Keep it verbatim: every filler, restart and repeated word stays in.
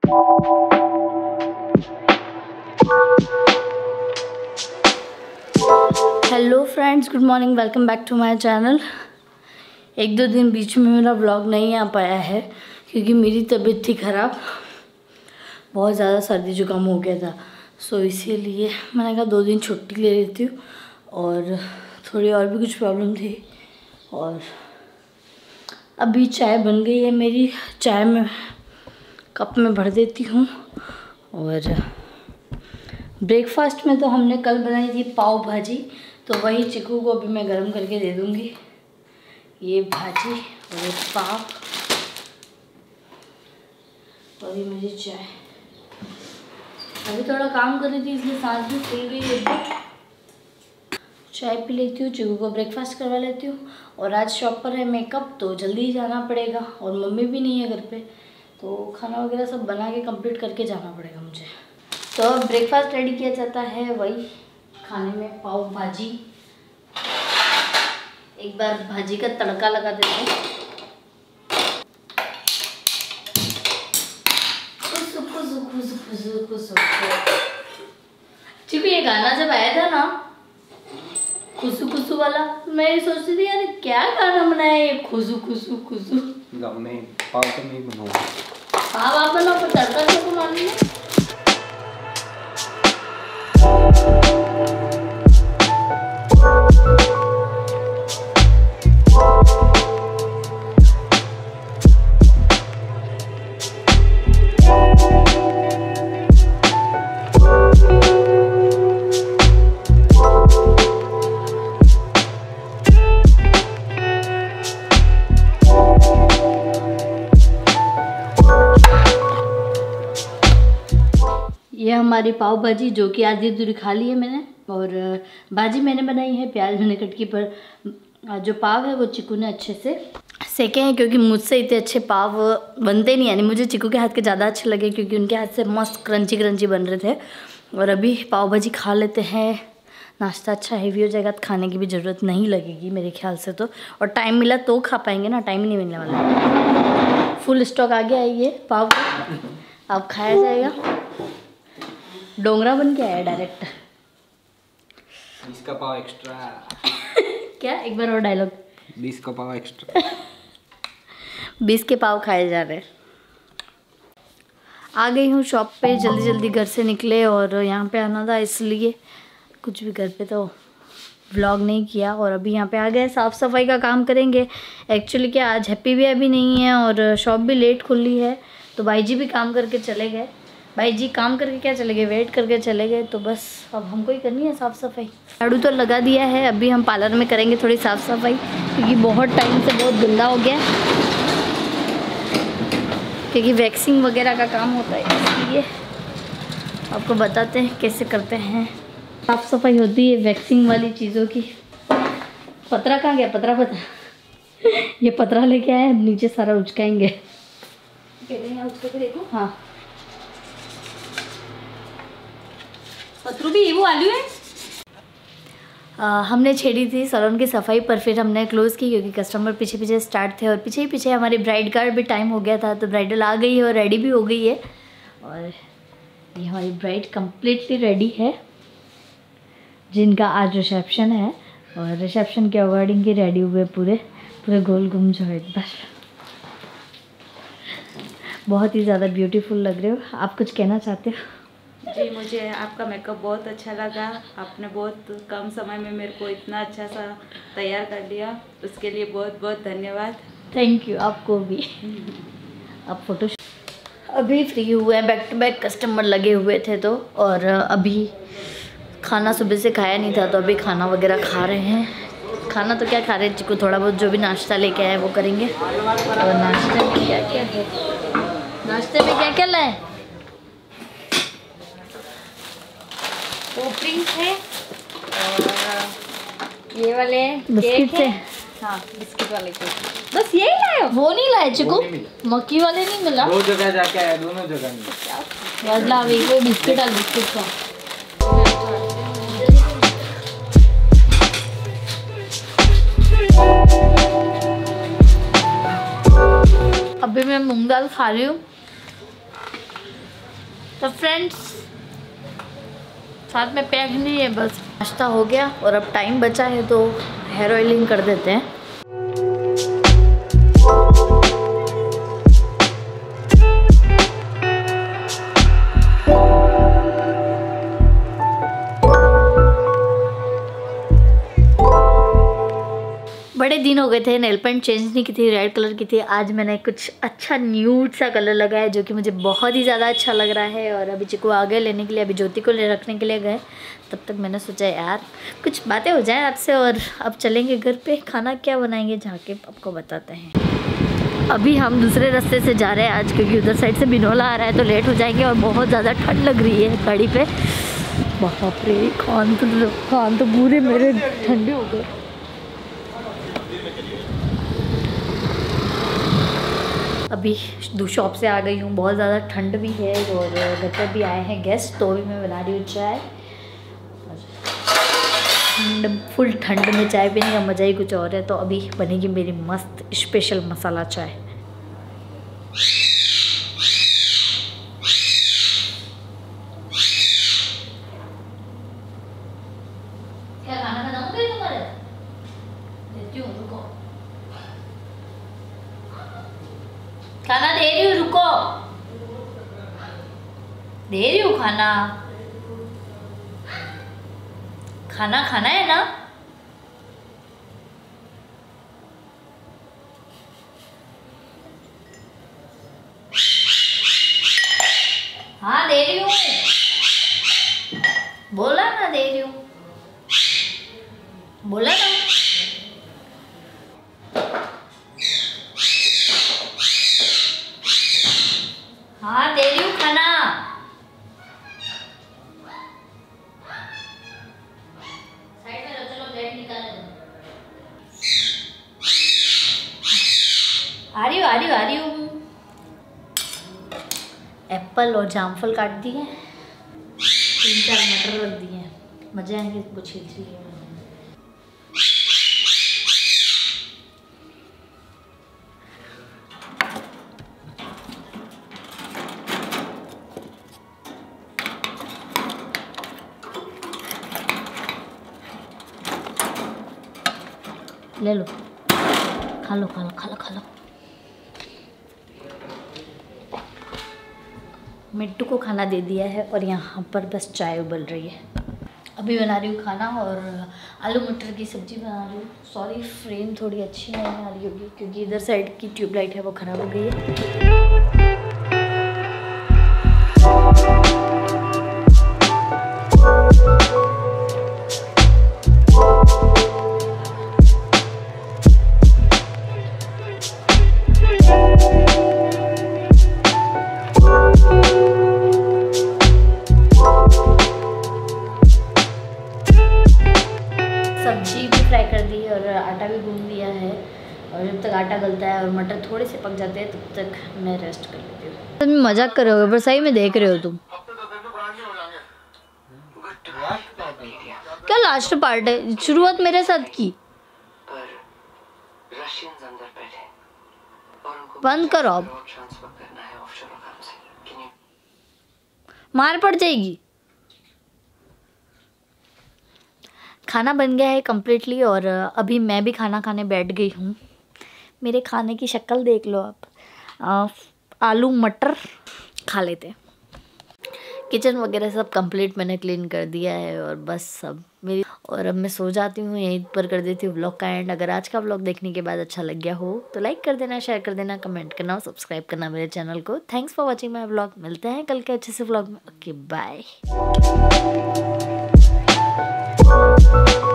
Hello friends, good morning, welcome back to my channel. एक दो दिन बीच में मेरा व्लॉग नहीं आ पाया है क्योंकि मेरी तबीयत थी ख़राब, बहुत ज़्यादा सर्दी जुकाम हो गया था। सो इसीलिए मैंने कहा दो दिन छुट्टी ले लेती हूँ और थोड़ी और भी कुछ प्रॉब्लम थी। और अभी चाय बन गई है मेरी, चाय में कप में भर देती हूँ। और ब्रेकफास्ट में तो हमने कल बनाई थी पाव भाजी, तो वही चिकू को अभी मैं गरम करके दे दूँगी। ये भाजी और ये पाव और ये मेरी चाय। अभी थोड़ा काम कर रही थी इसलिए सांस भी फूल गई है। चाय पी लेती हूँ, चिकू को ब्रेकफास्ट करवा लेती हूँ। और आज शॉप पर है मेकअप, तो जल्दी ही जाना पड़ेगा और मम्मी भी नहीं है घर पे, तो खाना वगैरह सब बना के कंप्लीट करके जाना पड़ेगा मुझे। तो ब्रेकफास्ट रेडी किया जाता है, वही खाने में पाव भाजी। एक बार भाजी का तड़का लगा देते हैं। खुशु खुशु खुशु खुशु खुशु। चिकू ये गाना जब आया था ना, खुशु खुशु वाला, मैं ये सोचती थी यार क्या गाना बनाया ये खुशु खुशु खुशु। गाँव में पाव तो नहीं बनाऊंगा। पाव आप बनाओ पर तड़का क्यों बनानी है? ये हमारी पाव भाजी जो कि आधी अधूरी खा ली है मैंने। और भाजी मैंने बनाई है, प्याज मैंने कट की, पर जो पाव है वो चिकू ने अच्छे से सेके हैं क्योंकि मुझसे इतने अच्छे पाव बनते नहीं। यानी मुझे चिकू के हाथ के ज़्यादा अच्छे लगे क्योंकि उनके हाथ से मस्त क्रंची क्रंची बन रहे थे। और अभी पाव भाजी खा लेते हैं, नाश्ता अच्छा हैवी हो जाएगा तो खाने की भी ज़रूरत नहीं लगेगी मेरे ख्याल से तो। और टाइम मिला तो खा पाएंगे ना, टाइम ही नहीं मिलने वाला है। फुल स्टॉक आ गया है ये पाव का, अब खाया जाएगा। डोंगरा बन के आया डायरेक्ट। बीस का पाव एक्स्ट्रा। क्या? एक बार और डायलॉग। बीस का पाव एक्स्ट्रा। बीस के पाव खाए जा रहे हैं। आ गई हूँ शॉप पे, जल्दी जल्दी घर से निकले और यहाँ पे आना था इसलिए कुछ भी घर पे तो व्लॉग नहीं किया। और अभी यहाँ पे आ गए, साफ़ सफाई का काम करेंगे। एक्चुअली क्या आज हैप्पी भी अभी नहीं है और शॉप भी लेट खुली है, तो भाई जी भी काम करके चले गए। भाई जी काम करके क्या चले गए, वेट करके चले गए। तो बस अब हमको ही करनी है साफ़ सफाई। झाड़ू तो लगा दिया है, अभी हम पार्लर में करेंगे थोड़ी साफ़ सफाई क्योंकि बहुत टाइम से बहुत गंदा हो गया, क्योंकि वैक्सिंग वगैरह का काम होता है। इसलिए आपको बताते हैं कैसे करते हैं साफ़ सफाई होती है वैक्सिंग वाली चीज़ों की। पतरा कहाँ गया? पतरा पतरा ये पतरा लेके आए, नीचे सारा उचकाएंगे। देखो हाँ, पतरू भी वो आलू है। आ, हमने छेड़ी थी सैलून की सफाई, पर फिर हमने क्लोज़ की क्योंकि कस्टमर पीछे पीछे स्टार्ट थे और पीछे ही पीछे हमारी ब्राइड का भी टाइम हो गया था। तो ब्राइडल आ गई है और रेडी भी हो गई है। और ये हमारी ब्राइड कम्प्लीटली रेडी है, जिनका आज रिसेप्शन है। और रिसेप्शन के अकॉर्डिंग ही रेडी हुए, पूरे पूरे गोल घूम जाओ एक बार। बहुत ही ज़्यादा ब्यूटीफुल लग रहे हो। आप कुछ कहना चाहते हो? जी, मुझे आपका मेकअप बहुत अच्छा लगा। आपने बहुत कम समय में मेरे को इतना अच्छा सा तैयार कर दिया, उसके लिए बहुत बहुत धन्यवाद। थैंक यू, आपको भी। आप फोटो अभी फ्री हुए हैं, बैक टू बैक कस्टमर लगे हुए थे तो। और अभी खाना सुबह से खाया नहीं था तो अभी खाना वगैरह खा रहे हैं। खाना तो क्या खा रहे हैं, चिकू थोड़ा बहुत जो भी नाश्ता लेके आए वो करेंगे। और नाश्ते में क्या क्या है, नाश्ते में क्या क्या लाए? ड्रिंक है और ये वाले बिस्किट है। हाँ, बिस्किट वाले केक। बस यही लाए? वो नहीं लाए चिकू? मक्की वाले नहीं मिला? दो जगह जाके आया, दोनों जगह नहीं। यार ला वे कोई बिस्किट और बिस्किट का। अभी मैं मूंग दाल खा रही हूँ तो फ्रेंड्स साथ में पैक नहीं है, बस नाश्ता हो गया और अब टाइम बचा है तो हेयर ऑयलिंग कर देते हैं। बड़े दिन हो गए थे नेल पेंट चेंज नहीं की थी, रेड कलर की थी। आज मैंने कुछ अच्छा न्यूड सा कलर लगाया जो कि मुझे बहुत ही ज़्यादा अच्छा लग रहा है। और अभी चिकू आ गए लेने के लिए, अभी ज्योति को ले रखने के लिए गए। तब तक मैंने सोचा यार कुछ बातें हो जाएं आपसे और अब चलेंगे घर पे। खाना क्या बनाएंगे जाके आपको बताते हैं। अभी हम दूसरे रास्ते से जा रहे हैं आज, क्योंकि उधर साइड से बिनोला आ रहा है तो लेट हो जाएंगे और बहुत ज़्यादा ठंड लग रही है गाड़ी पे। बाप रे, कान तो कान तो पूरे मेरे ठंडे हो गए। अभी दो शॉप से आ गई हूँ, बहुत ज़्यादा ठंड भी है और घर पर भी आए हैं गेस्ट, तो भी मैं बना रही हूँ चाय। ठंड, फुल ठंड में चाय पीने का मज़ा ही कुछ और है। तो अभी बनेगी मेरी मस्त स्पेशल मसाला चाय। क्या खाना बनाऊंगी तुम्हारे? देती हूँ, रुको। खाना दे रही हूँ, रुको। दे रही हूँ खाना। खाना खाना है ना? हाँ दे रही हूँ, बोला ना दे रही हूँ, बोला ना। हाँ दे रही हूँ खाना। साइड में रहो, चलो प्लेट निकालो। आ रही हूँ आ रही हूँ आ रही हूँ। एप्पल और जामफल काट दिए, तीन चार मटर रख दिए, मजे आएंगे इसको छील छील के। ले लो, खा लो खा लो खा लो खा लो। मिट्टू को खाना दे दिया है और यहाँ पर बस चाय उबल रही है। अभी बना रही हूँ खाना और आलू मटर की सब्ज़ी बना रही हूँ। सॉरी फ्रेम थोड़ी अच्छी नहीं आ रही होगी क्योंकि इधर साइड की ट्यूबलाइट है वो ख़राब हो गई है। सब्जी भी फ्राई कर दी है और आटा भी गूंद दिया है। और जब तक आटा गलता है और मटर थोड़े से पक जाते हैं तब तक मैं रेस्ट कर लेती हूँ। तुम मजाक कर रहे हो पर सही में देख रहे हो तुम? क्या लास्ट पार्ट है? शुरुआत मेरे साथ की। बंद करो अब, मार पड़ जाएगी। खाना बन गया है कम्प्लीटली और अभी मैं भी खाना खाने बैठ गई हूँ। मेरे खाने की शक्ल देख लो आप। आ, आलू मटर खा लेते हैं। किचन वगैरह सब कंप्लीट मैंने क्लीन कर दिया है और बस सब मेरी और अब मैं सो जाती हूँ। यहीं पर कर देती हूँ व्लॉग का एंड। अगर आज का व्लॉग देखने के बाद अच्छा लग गया हो तो लाइक कर देना, शेयर कर देना, कमेंट करना और सब्सक्राइब करना मेरे चैनल को। Thanks for watching my vlog. मिलते हैं कल के अच्छे से व्लॉग में। Okay bye.